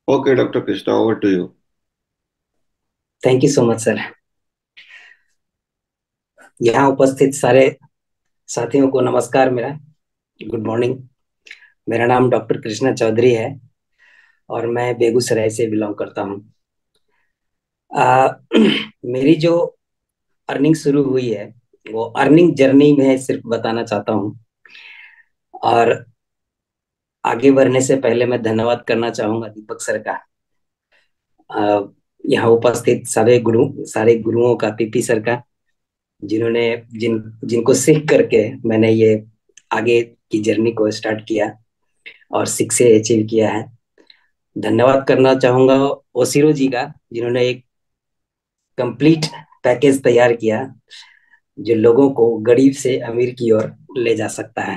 Okay, Dr. Krishna, over to you. Thank you so much sir. यहाँ उपस्थित सारे साथियों को नमस्कार मेरा। Good morning. मेरा नाम डॉक्टर कृष्णा चौधरी है और मैं बेगूसराय से बिलोंग करता हूँ। मेरी जो अर्निंग शुरू हुई है वो अर्निंग जर्नी में सिर्फ बताना चाहता हूँ। और आगे बढ़ने से पहले मैं धन्यवाद करना चाहूंगा दीपक सर का। अ, यहाँ उपस्थित सारे गुरुओं का, पीपी सर का, जिन्होंने जिनको सीख करके मैंने ये आगे की जर्नी को स्टार्ट किया और सक्सेस अचीव किया है। धन्यवाद करना चाहूंगा ओसिरो जी का, जिन्होंने एक कंप्लीट पैकेज तैयार किया जो लोगों को गरीब से अमीर की ओर ले जा सकता है।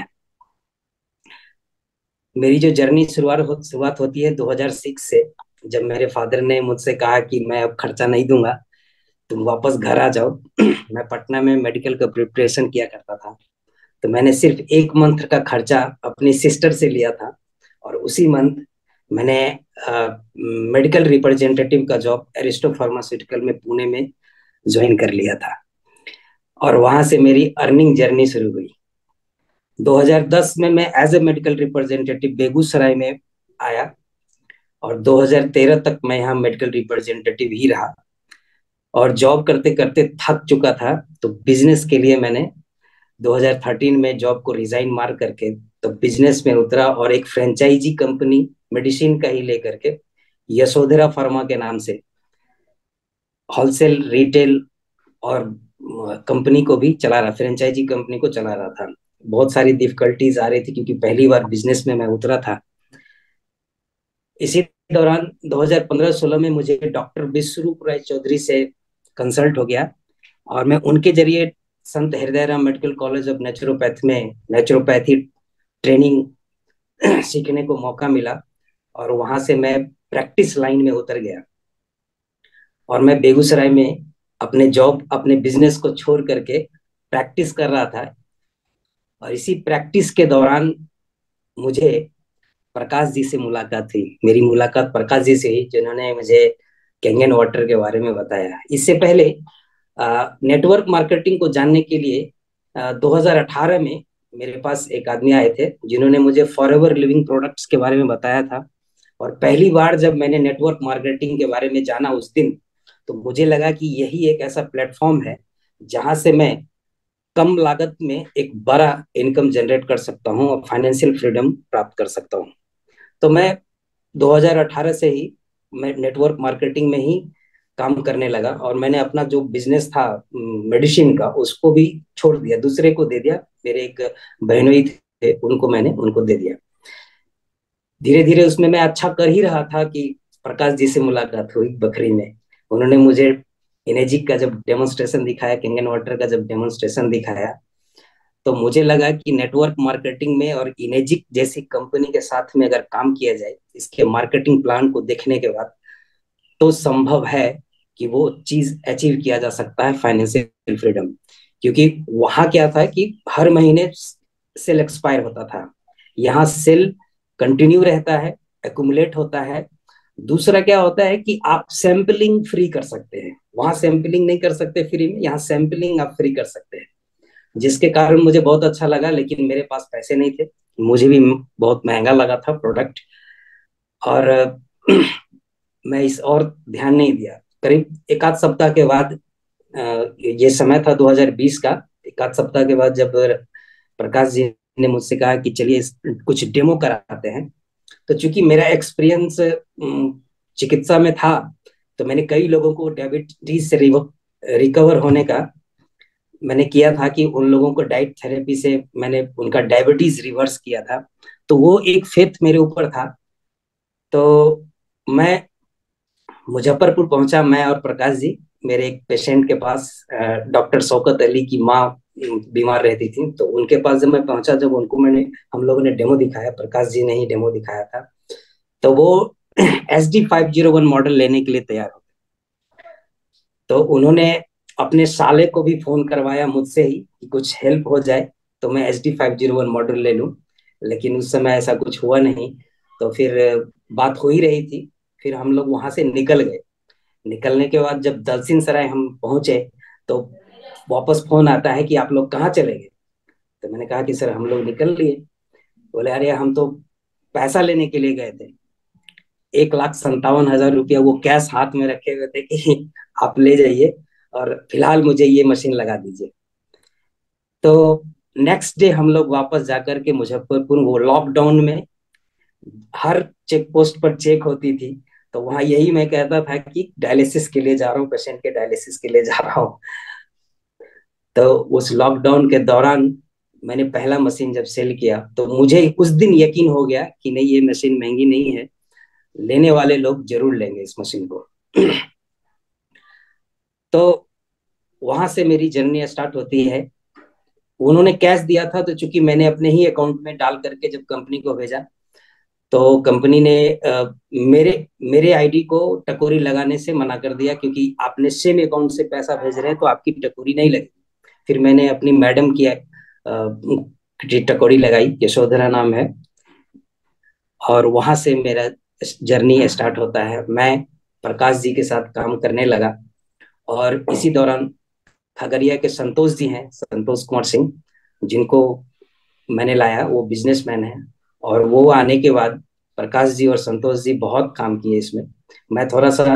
मेरी जो जर्नी शुरुआत होती है 2006 से, जब मेरे फादर ने मुझसे कहा कि मैं अब खर्चा नहीं दूंगा, तुम वापस घर आ जाओ। मैं पटना में मेडिकल का प्रिपरेशन किया करता था, तो मैंने सिर्फ एक मंथ का खर्चा अपनी सिस्टर से लिया था और उसी मंथ मैंने मेडिकल रिप्रेजेंटेटिव का जॉब एरिस्टो फार्मास्यूटिकल में पुणे में ज्वाइन कर लिया था और वहां से मेरी अर्निंग जर्नी शुरू हुई। 2010 में मैं as a medical representative Begusarai में आया और 2013 तक मैं यहाँ मेडिकल रिप्रेजेंटेटिव ही रहा। और जॉब करते करते थक चुका था, तो बिजनेस के लिए मैंने 2013 में जॉब को रिजाइन मार करके तो बिजनेस में उतरा और एक फ्रेंचाइजी कंपनी मेडिसिन का ही लेकर के यशोधरा फार्मा के नाम से होलसेल रिटेल और कंपनी को भी चला रहा, फ्रेंचाइजी कंपनी को चला रहा था। बहुत सारी डिफिकल्टीज आ रही थी क्योंकि पहली बार बिजनेस में मैं उतरा था। इसी दौरान 2015-16 में मुझे डॉक्टर विश्वरूप राय चौधरी से कंसल्ट हो गया और मैं उनके जरिए Sant Hriday medical college of naturopath में नेचुरोपैथी ट्रेनिंग सीखने को मौका मिला और वहां से मैं प्रैक्टिस लाइन में उतर गया और मैं बेगूसराय में अपने बिजनेस को छोड़ करके प्रैक्टिस कर रहा था। और इसी प्रैक्टिस के दौरान मुझे प्रकाश जी से मुलाकात हुई। मेरी मुलाकात प्रकाश जी से ही, जिन्होंने मुझे कैंगन वाटर के बारे में बताया। इससे पहले नेटवर्क मार्केटिंग को जानने के लिए 2018 में मेरे पास एक आदमी आए थे, जिन्होंने मुझे फॉरएवर लिविंग प्रोडक्ट्स के बारे में बताया था। और पहली बार जब मैंने नेटवर्क मार्केटिंग के बारे में जाना उस दिन, तो मुझे लगा कि यही एक ऐसा प्लेटफॉर्म है जहां से मैं कम लागत में एक बड़ा इनकम जनरेट कर सकता हूं और फाइनेंशियल फ्रीडम प्राप्त कर सकता हूं। तो मैं 2018 से ही मैं नेटवर्क मार्केटिंग में ही काम करने लगा और मैंने अपना जो बिजनेस था मेडिसिन का, उसको भी छोड़ दिया, दूसरे को दे दिया। मेरे एक बहनोई थे, उनको दे दिया। धीरे धीरे उसमें मैं अच्छा कर ही रहा था कि प्रकाश जी से मुलाकात हुई बखरी में। उन्होंने मुझे इनेजिक का जब डेमोन्स्ट्रेशन दिखाया, किंगन वाटर का जब डेमोन्स्ट्रेशन दिखाया, तो मुझे लगा कि नेटवर्क मार्केटिंग में और इनेजिक जैसी कंपनी के साथ में अगर काम किया जाए, इसके मार्केटिंग प्लान को देखने के बाद, तो संभव है कि वो चीज अचीव किया जा सकता है, फाइनेंशियल फ्रीडम। क्योंकि वहां क्या था कि हर महीने सेल एक्सपायर होता था, यहाँ सेल कंटिन्यू रहता है, एक्यूमुलेट होता है। दूसरा क्या होता है कि आप सैंपलिंग फ्री कर सकते हैं, वहां सैंपलिंग नहीं कर सकते फ्री में, यहाँ सैंपलिंग आप फ्री कर सकते हैं। जिसके कारण मुझे बहुत अच्छा लगा, लेकिन मेरे पास पैसे नहीं थे, मुझे भी बहुत महंगा लगा था प्रोडक्ट। और मैं इस और ध्यान नहीं दिया। करीब एक आध सप्ताह के बाद, ये समय था 2020 का, एक आध सप्ताह के बाद जब प्रकाश जी ने मुझसे कहा कि चलिए कुछ डेमो कराते हैं, तो चूंकि मेरा एक्सपीरियंस चिकित्सा में था, तो मैंने कई लोगों को डायबिटीज से रिकवर होने का मैंने किया था कि उन लोगों को डाइट थेरेपी से मैंने उनका डायबिटीज रिवर्स किया था। तो वो एक फेथ मेरे ऊपर था। तो मैं मुजफ्फरपुर पहुंचा, मैं और प्रकाश जी, मेरे एक पेशेंट के पास। डॉक्टर शौकत अली की माँ बीमार रहती थी, तो उनके पास जब मैं पहुंचा, जब उनको हम लोगों ने डेमो दिखाया, प्रकाश जी ने ही डेमो दिखाया था, तो वो SD 501 मॉडल लेने के लिए तैयार हो। तो उन्होंने अपने साले को भी फोन करवाया मुझसे ही कि कुछ हेल्प हो जाए तो मैं SD 501 मॉडल ले लूं। लेकिन उस समय ऐसा कुछ हुआ नहीं। तो फिर बात हो ही रही थी। फिर हम लोग वहां से निकल गए। निकलने के बाद जब दलसिंह सराय हम पहुंचे तो वापस फोन आता है कि आप लोग कहाँ चले गए। तो मैंने कहा कि सर हम लोग निकल लिए। बोले अरे हम तो पैसा लेने के लिए गए थे। 1,57,000 रुपया वो कैश हाथ में रखे हुए थे कि आप ले जाइए और फिलहाल मुझे ये मशीन लगा दीजिए। तो नेक्स्ट डे हम लोग वापस जाकर के मुजफ्फरपुर, वो लॉकडाउन में हर चेक पोस्ट पर चेक होती थी, तो वहां यही मैं कहता था कि डायलिसिस के लिए जा रहा हूँ, पेशेंट के डायलिसिस के लिए जा रहा हूँ। तो उस लॉकडाउन के दौरान मैंने पहला मशीन जब सेल किया तो मुझे उस दिन यकीन हो गया कि नहीं, ये मशीन महंगी नहीं है, लेने वाले लोग जरूर लेंगे इस मशीन को। तो वहां से मेरी जर्नी स्टार्ट होती है। उन्होंने कैश दिया था, तो चूंकि मैंने अपने ही अकाउंट में डाल करके जब कंपनी को भेजा, तो कंपनी ने मेरे मेरे आईडी को टकोरी लगाने से मना कर दिया, क्योंकि आपने सेम अकाउंट से पैसा भेज रहे हैं तो आपकी टकोरी नहीं लगेगी। फिर मैंने अपनी मैडम की टकोरी लगाई, यशोधरा नाम है, और वहां से मेरा जर्नी स्टार्ट होता है। मैं प्रकाश जी के साथ काम करने लगा, और इसी दौरान खगड़िया के संतोष जी हैं, संतोष कुमार सिंह, जिनको मैंने लाया, वो बिजनेसमैन है। और वो आने के बाद प्रकाश जी और संतोष जी बहुत काम किए इसमें। मैं थोड़ा सा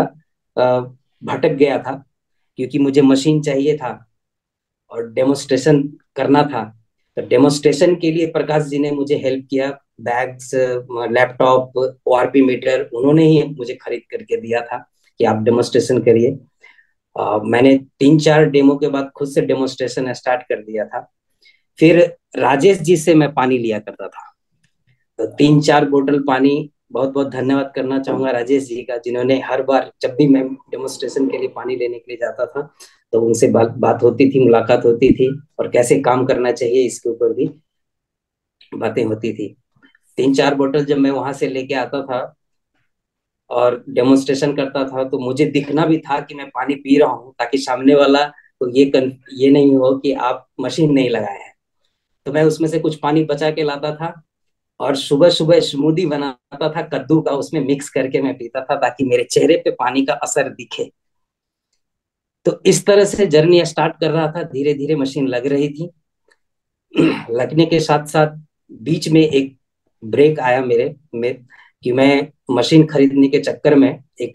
भटक गया था, क्योंकि मुझे मशीन चाहिए था और डेमोस्ट्रेशन करना था। तो डेमोस्ट्रेशन के लिए प्रकाश जी ने मुझे हेल्प किया। बैग्स, लैपटॉप, ओआरपी मीटर उन्होंने ही मुझे खरीद करके दिया था कि आप डेमोस्ट्रेशन करिए। मैंने 3-4 डेमो के बाद खुद से डेमोस्ट्रेशन स्टार्ट कर दिया था। फिर राजेश जी से मैं पानी लिया करता था, तो 3-4 बोतल पानी, बहुत बहुत धन्यवाद करना चाहूंगा राजेश जी का, जिन्होंने हर बार जब भी मैं डेमोस्ट्रेशन के लिए पानी लेने के लिए जाता था तो उनसे बात होती थी, मुलाकात होती थी, और कैसे काम करना चाहिए इसके ऊपर भी बातें होती थी। 3-4 बोतल जब मैं वहां से लेके आता था और डेमोन्स्ट्रेशन करता था, तो मुझे दिखना भी था कि मैं पानी पी रहा हूँ, ताकि सामने वाला को ये नहीं हो कि आप मशीन नहीं लगाए हैं। तो मैं उसमें से कुछ पानी बचा के लाता था, और सुबह सुबह स्मूदी बनाता था कद्दू का, उसमें मिक्स करके मैं पीता था, ताकि मेरे चेहरे पे पानी का असर दिखे। तो इस तरह से जर्नी स्टार्ट कर रहा था, धीरे धीरे मशीन लग रही थी। लगने के साथ साथ बीच में एक ब्रेक आया मेरे में, कि मैं मशीन खरीदने के चक्कर में एक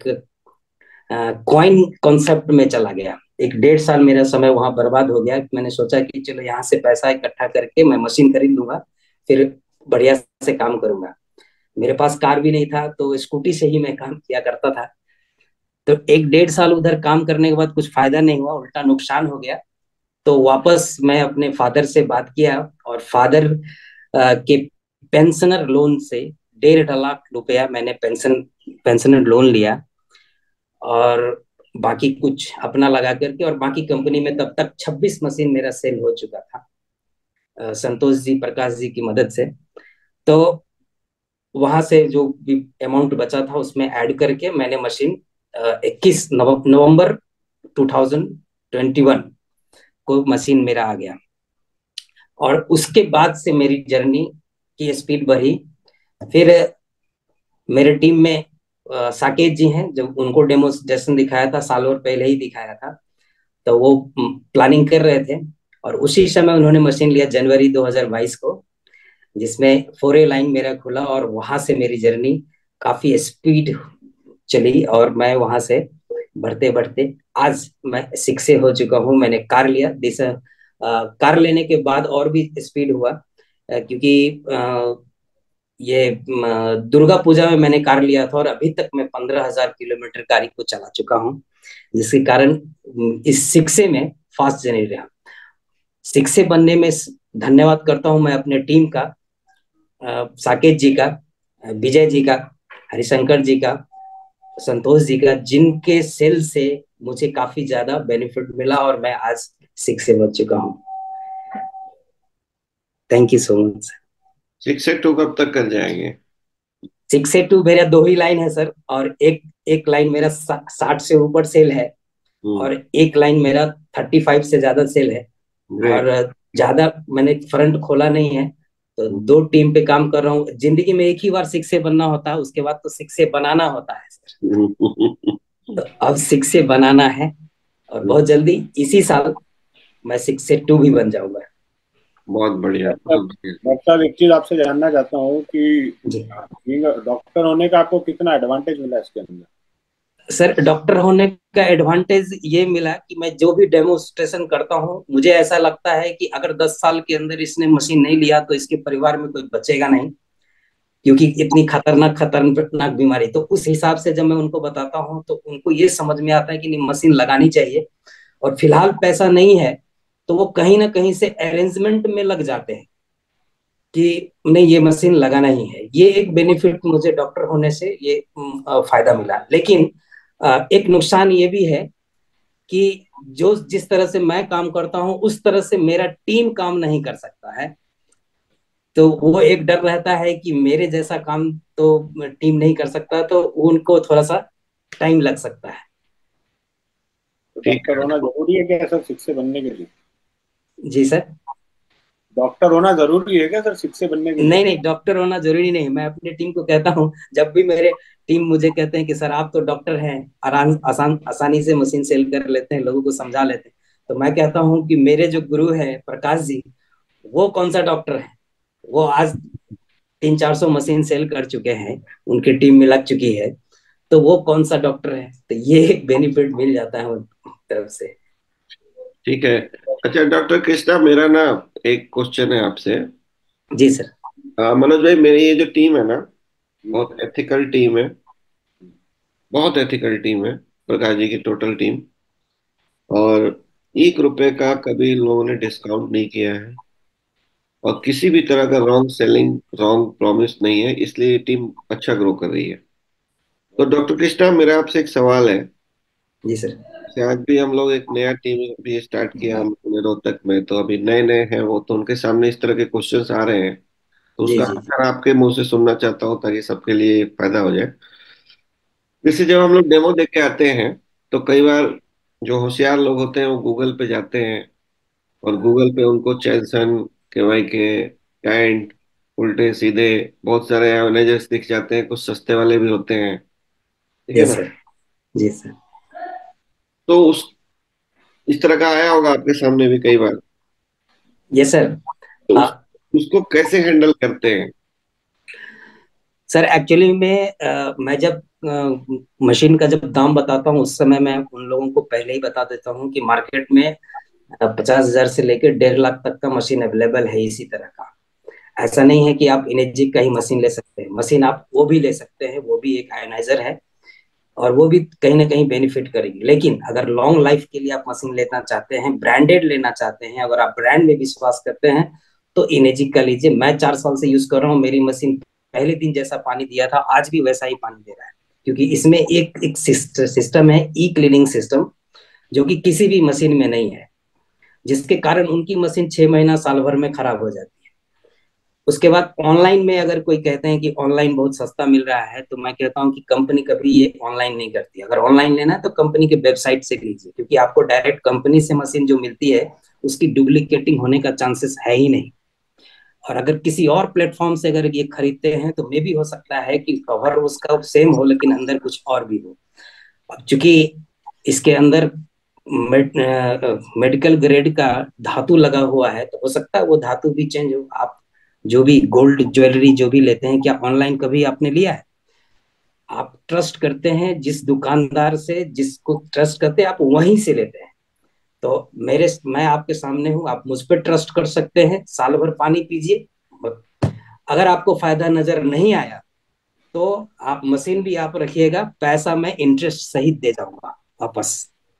कॉइन कॉन्सेप्ट में चला गया। 1-1.5 साल मेरा समय वहां बर्बाद हो गया। मैंने सोचा कि चलो यहाँ से पैसा इकट्ठा करके मैं मशीन खरीद लूंगा, फिर बढ़िया से काम करूंगा। मेरे पास कार भी नहीं था, तो स्कूटी से ही मैं काम किया करता था। तो 1-1.5 साल उधर काम करने के बाद कुछ फायदा नहीं हुआ, उल्टा नुकसान हो गया। तो वापस मैं अपने फादर से बात किया, और फादर के पेंशनर लोन से 1.5 लाख रुपया मैंने पेंशनर लोन लिया, और बाकी कुछ अपना लगा करके, और बाकी कंपनी में तब तक 26 मशीन मेरा सेल हो चुका था, संतोष जी, प्रकाश जी की मदद से। तो वहां से जो भी अमाउंट बचा था उसमें ऐड करके मैंने मशीन 21 नवंबर 2021 को मशीन मेरा आ गया। और उसके बाद से मेरी जर्नी की स्पीड बढ़ी। फिर मेरे टीम में साकेत जी हैं, जब उनको डेमोस्ट्रेशन दिखाया था, साल और पहले ही दिखाया था, तो वो प्लानिंग कर रहे थे, और उसी समय उन्होंने मशीन लिया जनवरी 2022 को, जिसमें 4A लाइन मेरा खुला, और वहां से मेरी जर्नी काफी स्पीड चली, और मैं वहां से बढ़ते बढ़ते आज मैं 6A हो चुका हूँ। मैंने कार लिया, कार लेने के बाद और भी स्पीड हुआ, क्योंकि ये दुर्गा पूजा में मैंने कार लिया था, और अभी तक मैं 15,000 किलोमीटर गाड़ी को चला चुका हूँ, जिसके कारण इस 6A में फास्ट जर्नी रहा। 6A बनने में धन्यवाद करता हूँ मैं अपने टीम का, साकेत जी का, विजय जी का, हरिशंकर जी का, संतोष जी का, जिनके सेल से मुझे काफी ज्यादा बेनिफिट मिला, और मैं आज 6A बन चुका हूँ। Thank you so much. 6 से 2 कब तक कर जाएंगे? 6 से 2 मेरा 2 ही लाइन है सर, और एक एक लाइन मेरा 60 से ऊपर सेल है, और एक लाइन मेरा 35 से ज्यादा सेल है। ग्रेट। और ज्यादा मैंने फ्रंट खोला नहीं है, तो दो टीम पे काम कर रहा हूँ। जिंदगी में एक ही बार शिक्षक बनना होता है, उसके बाद तो शिक्षक बनाना होता है सर। तो अब शिक्षक बनाना है, और बहुत जल्दी इसी साल मैं शिक्षक 2 भी बन जाऊंगा। बहुत बढ़िया, डॉक्टर बहुत बढ़िया। डॉक्टर, एक चीज आपसे जानना चाहता हूँ कि जी डॉक्टर होने का आपको कितना एडवांटेज मिला इसके अंदर? सर, डॉक्टर होने का एडवांटेज ये मिला कि मैं जो भी डेमोन्स्ट्रेशन करता हूँ, मुझे ऐसा लगता है कि अगर 10 साल के अंदर इसने मशीन नहीं लिया तो इसके परिवार में कोई बचेगा नहीं, क्योंकि इतनी खतरनाक खतरनाक बीमारी। तो उस हिसाब से जब मैं उनको बताता हूँ तो उनको ये समझ में आता है कि नहीं, मशीन लगानी चाहिए। और फिलहाल पैसा नहीं है तो वो कहीं ना कहीं से अरेंजमेंट में लग जाते हैं कि नहीं, ये मशीन लगाना ही है। ये एक बेनिफिट मुझे डॉक्टर होने से ये फायदा मिला। लेकिन एक नुकसान ये भी है कि जो जिस तरह से मैं काम करता हूँ उस तरह से मेरा टीम काम नहीं कर सकता है। तो वो एक डर रहता है कि मेरे जैसा काम तो टीम नहीं कर सकता, तो उनको थोड़ा सा टाइम लग सकता है। तो ठीक डॉक्टर है। होना जरूरी है क्या सर शिक्षक बनने के लिए? जी सर। डॉक्टर होना जरूरी है क्या सर शिक्षक बनने के लिए? नहीं नहीं, डॉक्टर होना जरूरी नहीं। मैं अपनी टीम को कहता हूँ, जब भी मेरे टीम मुझे कहते हैं कि सर आप तो डॉक्टर हैं, आसानी से मशीन सेल कर लेते हैं, लोगों को समझा लेते हैं, तो मैं कहता हूँ कि मेरे जो गुरु है प्रकाश जी, वो कौन सा डॉक्टर है? वो आज 300-400 मशीन सेल कर चुके हैं, उनकी टीम में लग चुकी है। तो वो कौन सा डॉक्टर है? तो ये एक बेनिफिट मिल जाता है उन तरफ से। ठीक है। अच्छा डॉक्टर कृष्णा, मेरा ना एक क्वेश्चन है आपसे। जी सर। मनोज भाई, मेरी ये जो टीम है ना, बहुत एथिकल टीम है, बहुत एथिकल टीम है, प्रकाश जी की टोटल टीम। और 1 रुपए का कभी इन लोगों ने डिस्काउंट नहीं किया है, और किसी भी तरह का रॉन्ग सेलिंग, रॉन्ग प्रॉमिस नहीं है, इसलिए ये टीम अच्छा ग्रो कर रही है। तो डॉक्टर कृष्णा, मेरा आपसे एक सवाल है। जी सर। जैसे आज भी हम लोग एक नया टीम भी स्टार्ट किया हम लोगों ने रोहतक में, तो अभी नए नए हैं वो, तो उनके सामने इस तरह के क्वेश्चंस आ रहे हैं, तो जी उसका जी। आंसर आपके मुंह से सुनना चाहता हूँ ताकि सबके लिए फायदा हो जाए। जैसे जब हम लोग डेमो देख के आते हैं, तो कई बार जो होशियार लोग होते हैं वो गूगल पे जाते हैं, और गूगल पे उनको चैनसन, केवाई के, कैंट, उल्टे सीधे बहुत सारे मैनेजर्स दिख जाते हैं, कुछ सस्ते वाले भी होते हैं, ठीक है यस ना। सर। जी सर। तो उस इस तरह का आया होगा आपके सामने भी कई बार। Yes sir. तो उसको कैसे हैंडल करते हैं? सर एक्चुअली में मैं जब मशीन का जब दाम बताता हूँ उस समय मैं उन लोगों को पहले ही बता देता हूँ कि मार्केट में 50,000 से लेकर 1.5 लाख तक का मशीन अवेलेबल है इसी तरह का। ऐसा नहीं है कि आप इनेर्जी का ही मशीन ले सकते हैं। मशीन आप वो भी ले सकते हैं, वो भी एक आयनाइजर है, और वो भी कहीं ना कहीं बेनिफिट करेगी। लेकिन अगर लॉन्ग लाइफ के लिए आप मशीन लेना चाहते हैं, ब्रांडेड लेना चाहते हैं, अगर आप ब्रांड में विश्वास करते हैं, तो इनेर्जी का लीजिए। मैं 4 साल से यूज कर रहा हूँ, मेरी मशीन पहले दिन जैसा पानी दिया था आज भी वैसा ही पानी दे रहा है, क्योंकि इसमें एक एक सिस्टम है, ई क्लीनिंग सिस्टम, जो कि किसी भी मशीन में नहीं है, जिसके कारण उनकी मशीन 6 महीना साल भर में खराब हो जाती है। उसके बाद ऑनलाइन में अगर कोई कहते हैं कि ऑनलाइन बहुत सस्ता मिल रहा है, तो मैं कहता हूं कि कंपनी कभी ये ऑनलाइन नहीं करती। अगर ऑनलाइन लेना है तो कंपनी के वेबसाइट से लीजिए, क्योंकि आपको डायरेक्ट कंपनी से मशीन जो मिलती है उसकी डुप्लीकेटिंग होने का चांसेस है ही नहीं। और अगर किसी और प्लेटफॉर्म से अगर ये खरीदते हैं तो मे भी हो सकता है कि कवर उसका सेम हो लेकिन अंदर कुछ और भी हो। अब चूंकि इसके अंदर मेडिकल ग्रेड का धातु लगा हुआ है, तो हो सकता है वो धातु भी चेंज हो। आप जो भी गोल्ड ज्वेलरी जो भी लेते हैं, क्या ऑनलाइन कभी आपने लिया है? आप ट्रस्ट करते हैं जिस दुकानदार से, जिसको ट्रस्ट करते हैं आप वहीं से लेते हैं। तो मैं आपके सामने हूँ, आप मुझ पर ट्रस्ट कर सकते हैं, साल भर पानी पीजिए। अगर आपको फायदा नजर नहीं आया तो आप मशीन भी आप रखिएगा, पैसा मैं इंटरेस्ट सहित दे जाऊंगा वापस।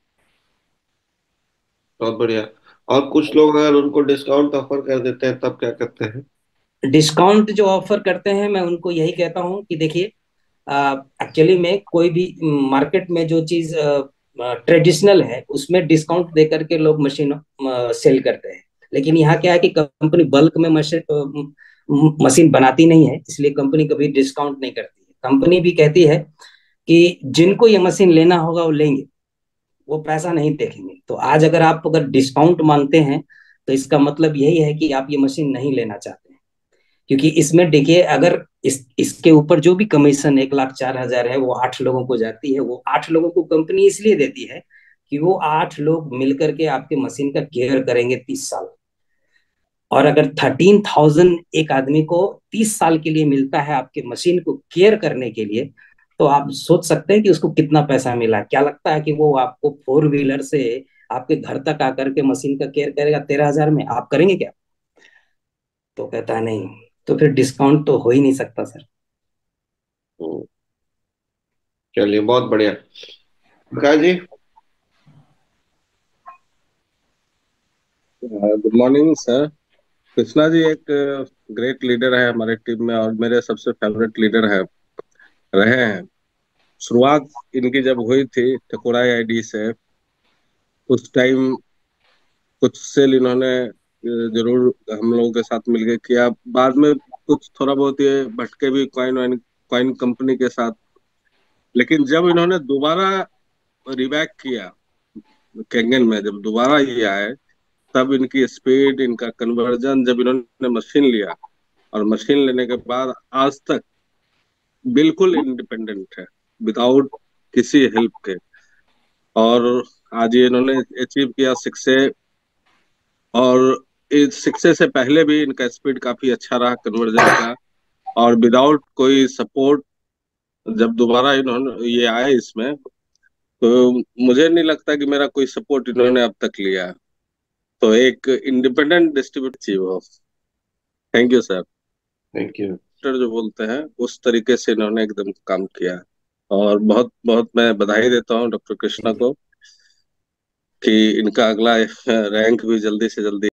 बहुत बढ़िया। और कुछ लोग अगर उनको डिस्काउंट ऑफर कर देते हैं तब क्या करते हैं? डिस्काउंट जो ऑफर करते हैं मैं उनको यही कहता हूँ कि देखिए, एक्चुअली में कोई भी मार्केट में जो चीज ट्रेडिशनल है उसमें डिस्काउंट दे करके लोग मशीन सेल करते हैं। लेकिन यहाँ क्या है कि कंपनी बल्क में मशीन बनाती नहीं है, इसलिए कंपनी कभी डिस्काउंट नहीं करती है। कंपनी भी कहती है कि जिनको ये मशीन लेना होगा वो लेंगे, वो पैसा नहीं देखेंगे। तो आज अगर डिस्काउंट मांगते हैं तो इसका मतलब यही है कि आप ये मशीन नहीं लेना चाहते हैं। क्योंकि इसमें देखिए, अगर इसके ऊपर जो भी कमीशन 1,04,000 है वो 8 लोगों को जाती है। वो 8 लोगों को कंपनी इसलिए देती है कि वो 8 लोग मिलकर के आपके मशीन का केयर करेंगे 30 साल। और अगर 13,000 एक आदमी को 30 साल के लिए मिलता है आपके मशीन को केयर करने के लिए, तो आप सोच सकते हैं कि उसको कितना पैसा मिला। क्या लगता है कि वो आपको 4 व्हीलर से आपके घर तक आकर के मशीन का केयर करेगा 13,000 में? आप करेंगे क्या? तो कहता है नहीं। तो फिर डिस्काउंट तो हो ही नहीं सकता सर। हम्म, चलिए बहुत बढ़िया। Prakash ji. Good morning sir. Krishna ji एक ग्रेट लीडर है हमारे टीम में और मेरे सबसे फेवरेट लीडर है रहे हैं। शुरुआत इनकी जब हुई थी ठकुरा आईडी से, उस टाइम कुछ सेल इन्होंने जरूर हम लोगों के साथ मिलकर किया। बाद में कुछ थोड़ा बहुत ये भटके भी कॉइन कंपनी के साथ। लेकिन जब इन्होंने दोबारा रिबैक किया कैंगन में, जब दोबारा ये आए, तब इनकी स्पीड, इनका कन्वर्जन, जब इन्होंने मशीन लिया और मशीन लेने के बाद आज तक बिल्कुल इंडिपेंडेंट है, विदाउट किसी हेल्प के। और आज ये इन्होंने अचीव किया 6A। और इस 6A से पहले भी इनका स्पीड काफी अच्छा रहा कन्वर्जन का। और विदाउट कोई सपोर्ट जब दोबारा इन्होंने ये आए इसमें, तो मुझे नहीं लगता कि मेरा कोई सपोर्ट इन्होंने अब तक लिया। तो एक इंडिपेंडेंट डिस्ट्रीब्यूटर हो। Thank you sir. Thank you. जो बोलते हैं उस तरीके से इन्होंने एकदम काम किया। और बहुत बहुत मैं बधाई देता हूँ डॉक्टर कृष्णा को कि इनका अगला रैंक भी जल्दी से जल्दी